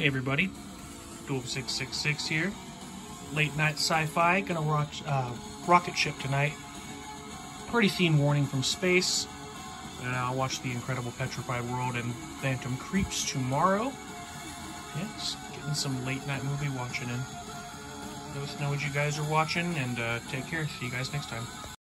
Hey everybody, Dual666 here. Late night sci-fi, gonna watch Rocketship tonight. Pretty scene warning from space. And I'll watch the Incredible Petrified World and Phantom Creeps tomorrow. Yeah, just getting some late night movie watching in. Let us know what you guys are watching, and take care. See you guys next time.